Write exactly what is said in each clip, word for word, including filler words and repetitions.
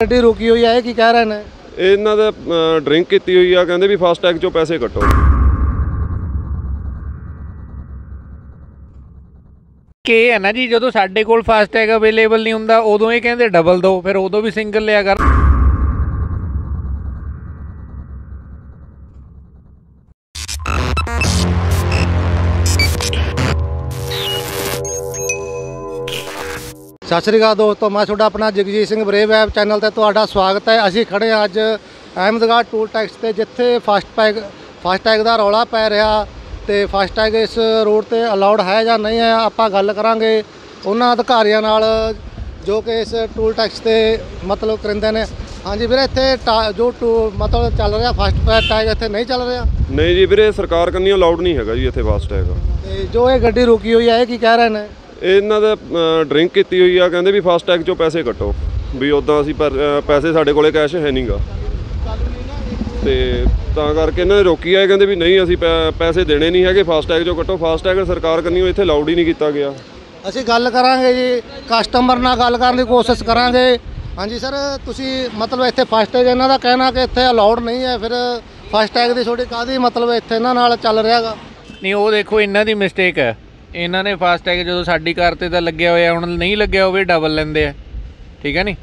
ਗੱਡੀ ਰੁਕੀ ਹੋਈ ਹੈ, ਇਹ ਕੀ ਕਹਿ ਰਹੇ ਨੇ? ਇਹਨਾਂ ਦਾ ਡਰਿੰਕ ਕੀਤੀ ਹੋਈ ਆ, ਕਹਿੰਦੇ ਵੀ ਫਾਸਟੈਗ ਚੋਂ ਪੈਸੇ ਕੱਟੋ। ਕਿ ਹੈ ਨਾ ਜੀ, ਜਦੋਂ ਸਾਡੇ ਕੋਲ ਫਾਸਟੈਗ ਅਵੇਲੇਬਲ ਨਹੀਂ ਹੁੰਦਾ ਉਦੋਂ ਇਹ ਕਹਿੰਦੇ ਡਬਲ ਦਿਓ, ਫਿਰ ਉਦੋਂ ਵੀ ਸਿੰਗਲ ਲਿਆ ਕਰ। ਸਤਿ ਸ਼੍ਰੀ ਅਕਾਲ ਦੋਸਤੋ, मैं ਤੁਹਾਡਾ अपना Jagjit Singh brave app channel ਤੇ ਤੁਹਾਡਾ ਸਵਾਗਤ ਹੈ। ਅਸੀਂ ਖੜੇ ਹਾਂ ਅੱਜ ਅਹਿਮਦਗੜ੍ਹ ਟੂਲ ਟੈਕਸ ਤੇ, ਜਿੱਥੇ ਫਾਸਟੈਗ ਫਾਸਟੈਗ ਦਾ ਰੌਲਾ ਪੈ ਰਿਹਾ ਤੇ ਫਾਸਟੈਗ ਇਸ ਰੋਡ ਤੇ ਅਲਾਉਡ ਹੈ ਜਾਂ ਨਹੀਂ ਹੈ। ਆਪਾਂ ਗੱਲ ਕਰਾਂਗੇ ਉਹਨਾਂ ਅਧਿਕਾਰੀਆਂ ਨਾਲ ਜੋ ਕਿ ਇਸ ਟੂਲ ਟੈਕਸ ਤੇ ਮਤਲਬ ਕਰਿੰਦੇ ਨੇ। ਹਾਂਜੀ ਵੀਰੇ, ਇੱਥੇ ਜੋ ਮਤਲਬ ਚੱਲ ਰਿਹਾ ਫਾਸਟੈਗ ਇੱਥੇ ਨਹੀਂ ਚੱਲ ਰਿਹਾ? ਨਹੀਂ ਜੀ ਵੀਰੇ, ਸਰਕਾਰ ਕੰਨੀ ਅਲਾਉਡ ਨਹੀਂ ਹੈਗਾ ਜੀ ਇੱਥੇ ਫਾਸਟੈਗ। ਤੇ ਜੋ ਇਹ ਗੱਡੀ ਰੁਕੀ ਹੋਈ ਹੈ, ਇਹ ਕੀ ਕਹਿ ਰਹੇ ਨੇ? ਇਹਨਾਂ ਦਾ ਡਰਿੰਕ ਕੀਤੀ ਹੋਈ ਆ, ਕਹਿੰਦੇ ਵੀ ਫਾਸਟੈਗ ਚੋਂ ਪੈਸੇ ਕੱਟੋ। ਵੀ ਉੱਦਾਂ ਅਸੀਂ ਪੈਸੇ ਸਾਡੇ ਕੋਲੇ ਕੈਸ਼ ਹੈ ਨਹੀਂਗਾ, ਤੇ ਤਾਂ ਕਰਕੇ ਇਹਨਾਂ ਨੇ ਰੋਕੀ ਆ। ਕਹਿੰਦੇ ਵੀ ਨਹੀਂ, ਅਸੀਂ ਪੈਸੇ ਦੇਣੇ ਨਹੀਂ ਹੈਗੇ, ਫਾਸਟੈਗ ਚੋਂ ਕੱਟੋ। ਫਾਸਟੈਗ ਸਰਕਾਰ ਕੰਨੀ ਇੱਥੇ ਅਲਾਉਡ ਹੀ ਨਹੀਂ ਕੀਤਾ ਗਿਆ। ਅਸੀਂ ਗੱਲ ਕਰਾਂਗੇ ਜੀ, ਕਸਟਮਰ ਨਾਲ ਗੱਲ ਕਰਨ ਦੀ ਕੋਸ਼ਿਸ਼ ਕਰਾਂਗੇ। ਹਾਂਜੀ ਸਰ, ਤੁਸੀਂ ਮਤਲਬ ਇੱਥੇ ਫਾਸਟੈਗ ਇਹਨਾਂ ਦਾ ਕਹਿਣਾ ਕਿ ਇੱਥੇ ਅਲਾਉਡ ਨਹੀਂ ਹੈ, ਫਿਰ ਫਾਸਟੈਗ ਦੀ ਤੁਹਾਡੀ ਕਾਹਦੀ ਮਤਲਬ ਇੱਥੇ ਇਹਨਾਂ ਨਾਲ ਚੱਲ ਰਿਹਾ ਗਾ? ਨਹੀਂ, ਉਹ ਦੇਖੋ ਇਹਨਾਂ ਦੀ ਮਿਸਟੇਕ ਹੈ। ਇਹਨਾਂ ਨੇ ਫਾਸਟੈਗ ਜਦੋਂ ਸਾਡੀ ਕਾਰ 'ਤੇ ਤਾਂ ਲੱਗਿਆ ਹੋਇਆ, ਹੁਣ ਨਹੀਂ ਲੱਗਿਆ ਹੋਵੇ ਡਬਲ ਲੈਂਦੇ ਆ, ਠੀਕ ਹੈ ਨਹੀਂ?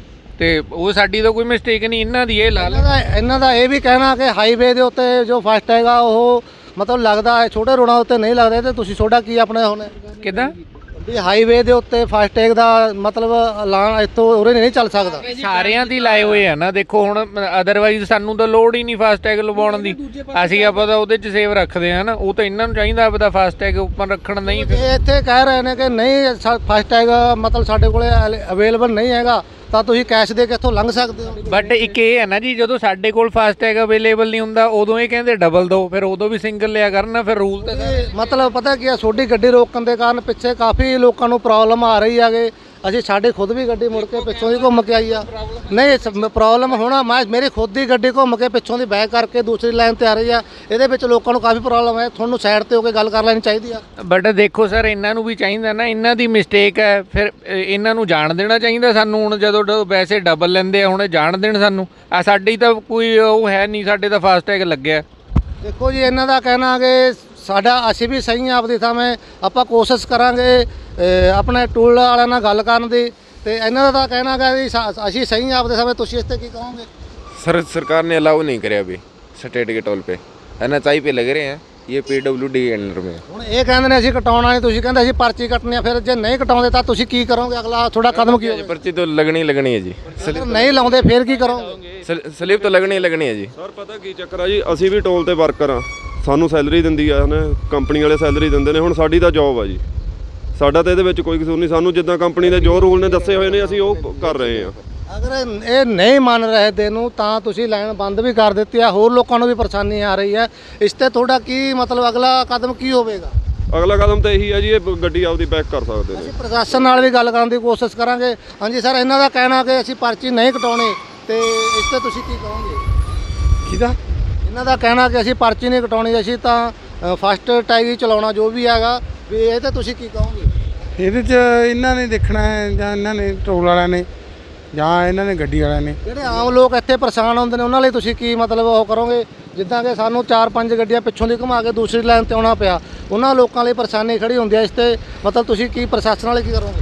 ਤੇ ਉਹ ਸਾਡੀ ਤਾਂ ਕੋਈ ਮਿਸਟੇਕ ਨਹੀਂ, ਇਹਨਾਂ ਦੀ ਇਹ ਲਾ ਲੈਂਦਾ। ਇਹਨਾਂ ਦਾ ਇਹ ਵੀ ਕਹਿਣਾ ਕਿ ਹਾਈਵੇ ਦੇ ਉੱਤੇ ਜੋ ਫਾਸਟੈਗ ਆ ਉਹ ਮਤਲਬ ਲੱਗਦਾ ਹੈ, ਛੋਟੇ ਰੋਡਾਂ ਉੱਤੇ ਨਹੀਂ ਲੱਗਦਾ। ਤੇ ਤੁਸੀਂ ਤੁਹਾਡਾ ਕੀ ਆਪਣੇ ਹੁਣ ਕਿੱਦਾਂ ਵੀ ਹਾਈਵੇ ਦੇ ਉੱਤੇ ਫਾਸਟੈਗ ਦਾ ਮਤਲਬ ਐਲਾਨ ਇੱਥੋਂ ਉਰੇ ਨਹੀਂ ਚੱਲ ਸਕਦਾ? ਸਾਰਿਆਂ ਦੀ ਲਾਏ ਹੋਏ ਆ ਨਾ। ਦੇਖੋ ਹੁਣ ਅਦਰਵਾਈਜ਼ ਸਾਨੂੰ ਤਾਂ ਲੋੜ ਹੀ ਨਹੀਂ ਫਾਸਟੈਗ ਲਵਾਉਣ ਦੀ, ਅਸੀਂ ਆਪਾਂ ਤਾਂ ਉਹਦੇ 'ਚ ਸੇਵ ਰੱਖਦੇ ਆ ਨਾ। ਉਹ ਤਾਂ ਇਹਨਾਂ ਨੂੰ ਚਾਹੀਦਾ ਆਪਦਾ ਫਾਸਟੈਗ ਉੱਪਰ ਰੱਖਣ। ਨਹੀਂ, ਇੱਥੇ ਕਹਿ ਰਹੇ ਨੇ ਕਿ ਨਹੀਂ ਫਾਸਟੈਗ ਮਤਲਬ ਸਾਡੇ ਕੋਲੇ ਅਵੇਲੇਬਲ ਨਹੀਂ ਹੈਗਾ, ਤਾਂ ਤੁਸੀਂ ਕੈਸ਼ ਦੇ ਕੇ ਇੱਥੋਂ ਲੰਘ ਸਕਦੇ ਹੋ। ਬਟ ਇੱਕ ਇਹ ਹੈ ਨਾ ਜੀ, ਜਦੋਂ ਸਾਡੇ ਕੋਲ ਫਾਸਟੈਗ ਅਵੇਲੇਬਲ ਨਹੀਂ ਹੁੰਦਾ ਉਦੋਂ ਇਹ ਕਹਿੰਦੇ ਡਬਲ ਦਿਓ, ਫਿਰ ਉਦੋਂ ਵੀ ਸਿੰਗਲ ਲਿਆ ਕਰਨਾ। ਫਿਰ ਰੂਲ ਤਾਂ ਮਤਲਬ ਪਤਾ ਕੀ ਆ, ਤੁਹਾਡੀ ਗੱਡੀ ਰੋਕਣ ਦੇ ਕਾਰਨ ਪਿੱਛੇ ਕਾਫੀ ਲੋਕਾਂ ਨੂੰ ਪ੍ਰੋਬਲਮ ਆ ਰਹੀ ਹੈਗੇ। ਅਸੀਂ ਸਾਡੇ ਖੁਦ ਵੀ ਗੱਡੀ ਮੁੜ ਕੇ ਪਿੱਛੋਂ ਦੀ ਘੁੰਮ ਕੇ ਆਈ ਆ। ਨਹੀਂ ਪ੍ਰੋਬਲਮ ਹੋਣਾ, ਮੈਂ ਮੇਰੀ ਖੁਦ ਦੀ ਗੱਡੀ ਘੁੰਮ ਕੇ ਪਿੱਛੋਂ ਦੀ ਬੈਕ ਕਰਕੇ ਦੂਸਰੀ ਲਾਈਨ ਤੇ ਆ ਰਹੀ ਆ। ਇਹਦੇ ਵਿੱਚ ਲੋਕਾਂ ਨੂੰ ਕਾਫੀ ਪ੍ਰੋਬਲਮ ਹੈ। ਤੁਹਾਨੂੰ ਸਾਈਡ ਤੇ ਹੋ ਕੇ ਗੱਲ ਕਰ ਲੈਣੀ ਚਾਹੀਦੀ ਆ। ਬਟ ਦੇਖੋ ਸਰ, ਇਹਨਾਂ ਨੂੰ ਵੀ ਚਾਹੀਦਾ ਨਾ, ਇਹਨਾਂ ਦੀ ਮਿਸਟੇਕ ਹੈ, ਫਿਰ ਇਹਨਾਂ ਨੂੰ ਜਾਣ ਦੇਣਾ ਚਾਹੀਦਾ ਸਾਨੂੰ। ਹੁਣ ਜਦੋਂ ਵੈਸੇ ਡਬਲ ਲੈਂਦੇ ਆ, ਹੁਣ ਜਾਣ ਦੇਣ ਸਾਨੂੰ। ਆ ਸਾਡੀ ਤਾਂ ਕੋਈ ਉਹ ਹੈ ਨਹੀਂ, ਸਾਡੇ ਤਾਂ ਫਾਸਟੈਗ ਲੱਗਿਆ। ਦੇਖੋ ਜੀ, ਇਹਨਾਂ ਦਾ ਕਹਿਣਾ ਕਿ ਸਾਡਾ ਅਸੀਂ ਵੀ ਸਹੀ ਹਾਂ ਆਪਦੀ ਥਾਂ। ਆਪਾਂ ਕੋਸ਼ਿਸ਼ ਕਰਾਂਗੇ ਆਪਣੇ ਟੂਲ ਵਾਲਿਆਂ ਨਾਲ ਗੱਲ ਕਰਨ ਦੀ, ਤੇ ਇਹਨਾਂ ਦਾ ਤਾਂ ਕਹਿਣਾ ਗਾ ਵੀ ਅਸੀਂ ਸਹੀ ਹਾਂ ਆਪਦੇ ਸਮੇਂ। ਤੁਸੀਂ ਇਸ ਤੇ ਕੀ ਕਹੋਗੇ? सर सरकार ने अलाउ नहीं करे अभी स्टेट के टोल पे, एन एच आई पे लग रहे हैं, ये पी डब्ल्यू डी अंडर में। ਹੁਣ ਇਹ ਕਹਿੰਦੇ ਨੇ ਅਸੀਂ ਕਟਾਉਣਾ ਨਹੀਂ, ਤੁਸੀਂ ਕਹਿੰਦੇ ਅਸੀਂ ਪਰਚੀ ਕੱਟਣੀ ਆ। ਫਿਰ ਜੇ ਨਹੀਂ ਕਟਾਉਂਦੇ ਤਾਂ ਤੁਸੀਂ ਕੀ ਕਰੋਗੇ? ਅਗਲਾ ਤੁਹਾਡਾ ਕਦਮ ਕੀ ਹੋਵੇਗਾ? पर्ची तो लगनी ही लगनी है जी। ਨਹੀਂ ਲਾਉਂਦੇ ਫਿਰ ਕੀ ਕਰੋਗੇ? स्लिप तो लगनी ही लगनी है जी। ਸਰ ਪਤਾ ਕੀ ਚੱਕਰ ਆ ਜੀ, ਅਸੀਂ ਵੀ ਟੋਲ ਤੇ ਵਰਕਰ ਆ, ਸਾਨੂੰ ਸੈਲਰੀ ਦਿੰਦੀ ਆ ਨਾ ਕੰਪਨੀ ਵਾਲੇ, ਸੈਲਰੀ ਦਿੰਦੇ ਨੇ। ਹੁਣ ਸਾਡੀ ਤਾਂ ਜੌਬ ਆ ਜੀ, ਸਾਡਾ ਤਾਂ ਇਹਦੇ ਵਿੱਚ ਕੋਈ ਕਸੂਰ ਨਹੀਂ। ਸਾਨੂੰ ਜਿੱਦਾਂ ਕੰਪਨੀ ਦੇ ਜੋ ਰੂਲ ਨੇ ਦੱਸੇ ਹੋਏ ਨੇ ਅਸੀਂ ਉਹ ਕਰ ਰਹੇ ਹਾਂ। ਅਗਰ ਇਹ ਨਹੀਂ ਮੰਨ ਰਹੇ ਦੇ ਨੂੰ, ਤਾਂ ਤੁਸੀਂ ਲਾਈਨ ਬੰਦ ਵੀ ਕਰ ਦਿੱਤੀ ਆ, ਹੋਰ ਲੋਕਾਂ ਨੂੰ ਵੀ ਪਰੇਸ਼ਾਨੀ ਆ ਰਹੀ ਹੈ। ਇਸ ਤੇ ਤੁਹਾਡਾ ਕੀ ਮਤਲਬ ਅਗਲਾ ਕਦਮ ਕੀ ਹੋਵੇਗਾ? ਅਗਲਾ ਕਦਮ ਤਾਂ ਇਹੀ ਆ ਜੀ, ਇਹ ਗੱਡੀ ਆਪਦੀ ਬੈਕ ਕਰ ਸਕਦੇ ਨੇ। ਅਸੀਂ ਪ੍ਰਸ਼ਾਸਨ ਨਾਲ ਵੀ ਗੱਲ ਕਰਨ ਦੀ ਕੋਸ਼ਿਸ਼ ਕਰਾਂਗੇ। ਹਾਂਜੀ ਸਰ, ਇਹਨਾਂ ਦਾ ਕਹਿਣਾ ਕਿ ਅਸੀਂ ਪਰਚੀ ਨਹੀਂ ਕਟਾਉਣੀ, ਤੇ ਇਸ ਤੇ ਤੁਸੀਂ ਕੀ ਕਹੋਗੇ? ਕਿਹਦਾ? ਇਹਨਾਂ ਦਾ ਕਹਿਣਾ ਕਿ ਅਸੀਂ ਪਰਚੀ ਨਹੀਂ ਕਟਾਉਣੀ, ਅਸੀਂ ਤਾਂ ਫਸਟ ਟੈਗ ਹੀ ਚਲਾਉਣਾ ਜੋ ਵੀ ਹੈਗਾ। ਵੀ ਇਹ ਤੇ ਤੁਸੀਂ ਕੀ ਕਹੋਗੇ? ਇਹਦੇ 'ਚ ਇਹਨਾਂ ਨੇ ਦੇਖਣਾ ਹੈ, ਜਾਂ ਇਹਨਾਂ ਨੇ ਟੋਲ ਵਾਲਿਆਂ ਨੇ, ਜਾਂ ਇਹਨਾਂ ਨੇ ਗੱਡੀ ਵਾਲਿਆਂ ਨੇ। ਜਿਹੜੇ ਆਮ ਲੋਕ ਇੱਥੇ ਪਰੇਸ਼ਾਨ ਹੁੰਦੇ ਨੇ, ਉਹਨਾਂ ਲਈ ਤੁਸੀਂ ਕੀ ਮਤਲਬ ਉਹ ਕਰੋਗੇ? ਜਿੱਦਾਂ ਕਿ ਸਾਨੂੰ ਚਾਰ ਪੰਜ ਗੱਡੀਆਂ ਪਿੱਛੋਂ ਦੀ ਘੁਮਾ ਕੇ ਦੂਸਰੀ ਲਾਈਨ ਤੇ ਆਉਣਾ ਪਿਆ, ਉਹਨਾਂ ਲੋਕਾਂ ਲਈ ਪਰੇਸ਼ਾਨੀ ਖੜੀ ਹੁੰਦੀ ਹੈ। ਇਸ ਤੇ ਮਤਲਬ ਤੁਸੀਂ ਕੀ ਪ੍ਰਸ਼ਾਸਨ ਵਾਲੇ ਕੀ ਕਰੋਗੇ?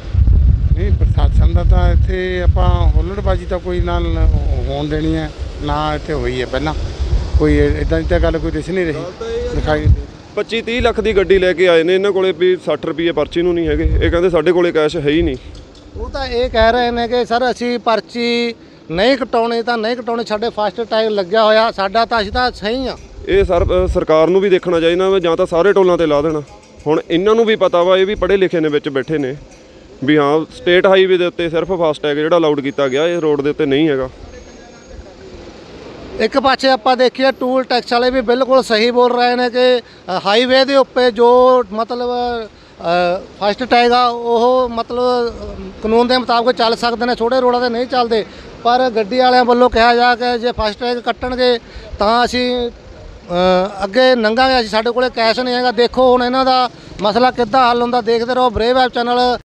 ਨਹੀਂ, ਪ੍ਰਸ਼ਾਸਨ ਦਾ ਤਾਂ ਇੱਥੇ ਆਪਾਂ ਹੁੱਲੜਬਾਜੀ ਤਾਂ ਕੋਈ ਨਾਲ ਹੋਣ ਦੇਣੀ ਹੈ ਨਾ, ਇੱਥੇ ਹੋਈ ਹੈ ਪਹਿਲਾਂ ਕੋਈ ਇੱਦਾਂ ਦੀ ਤਾਂ ਗੱਲ ਕੋਈ ਦਿਸ ਨਹੀਂ ਰਹੀ, ਦਿਖਾਈ ਪੱਚੀ ਤੀਹ ਲੱਖ ਦੀ ਗੱਡੀ ਲੈ ਕੇ ਆਏ ਨੇ, ਇਹਨਾਂ ਕੋਲੇ ਵੀ ਸੱਠ ਰੁਪਏ ਪਰਚੀ ਨੂੰ ਨਹੀਂ ਹੈਗੇ। ਇਹ ਕਹਿੰਦੇ ਸਾਡੇ ਕੋਲੇ ਕੈਸ਼ ਹੈ ਹੀ ਨਹੀਂ। ਉਹ ਤਾਂ ਇਹ ਕਹਿ ਰਹੇ ਨੇ ਕਿ ਸਰ ਅਸੀਂ ਪਰਚੀ ਨਹੀਂ ਕਟਾਉਣੀ ਤਾਂ ਨਹੀਂ ਕਟਾਉਣੀ, ਸਾਡੇ ਫਸਟ ਟੈਗ ਲੱਗਿਆ ਹੋਇਆ, ਸਾਡਾ ਤਾਂ ਅਸੀਂ ਤਾਂ ਸਹੀ ਆ। ਇਹ ਸਰ ਸਰਕਾਰ ਨੂੰ ਵੀ ਦੇਖਣਾ ਚਾਹੀਦਾ, ਜਾਂ ਤਾਂ ਸਾਰੇ ਟੋਲਾਂ ਤੇ ਲਾ ਦੇਣਾ। ਹੁਣ ਇਹਨਾਂ ਨੂੰ ਵੀ ਪਤਾ ਵਾ, ਇਹ ਵੀ ਪੜ੍ਹੇ ਲਿਖੇ ਨੇ ਵਿੱਚ ਬੈਠੇ ਨੇ, ਵੀ ਹਾਂ ਸਟੇਟ ਹਾਈਵੇ ਦੇ ਉੱਤੇ ਸਿਰਫ ਫਾਸਟੈਗ ਜਿਹੜਾ ਅਲਾਉਡ ਕੀਤਾ ਗਿਆ, ਇਹ ਰੋਡ ਦੇ ਉੱਤੇ ਨਹੀਂ ਹੈਗਾ। ਇੱਕ ਪਾਸੇ ਆਪਾਂ ਦੇਖੀਏ ਟੂਲ ਟੈਕਸ ਵਾਲੇ ਵੀ ਬਿਲਕੁਲ ਸਹੀ ਬੋਲ ਰਹੇ ਨੇ ਕਿ ਹਾਈਵੇ ਦੇ ਉੱਤੇ ਜੋ ਮਤਲਬ ਫਸਟ ਟੈਗ ਆ ਉਹ ਮਤਲਬ ਕਾਨੂੰਨ ਦੇ ਮੁਤਾਬਕ ਚੱਲ ਸਕਦੇ ਨੇ, ਛੋਟੇ ਰੋਡਾਂ 'ਤੇ ਨਹੀਂ ਚੱਲਦੇ। ਪਰ ਗੱਡੀ ਵਾਲਿਆਂ ਵੱਲੋਂ ਕਿਹਾ ਜਾ ਕਿ ਜੇ ਫਸਟ ਟੈਗ ਕੱਟਣਗੇ ਤਾਂ ਅਸੀਂ ਅੱਗੇ ਲੰਘਾਂਗੇ, ਅਸੀਂ ਸਾਡੇ ਕੋਲੇ ਕੈਸ਼ ਨਹੀਂ ਹੈਗਾ। ਦੇਖੋ ਹੁਣ ਇਹਨਾਂ ਦਾ ਮਸਲਾ ਕਿੱਦਾਂ ਹੱਲ ਹੁੰਦਾ, ਦੇਖਦੇ ਰਹੋ ਬਰੇਵ ਐਪ ਚੈਨਲ।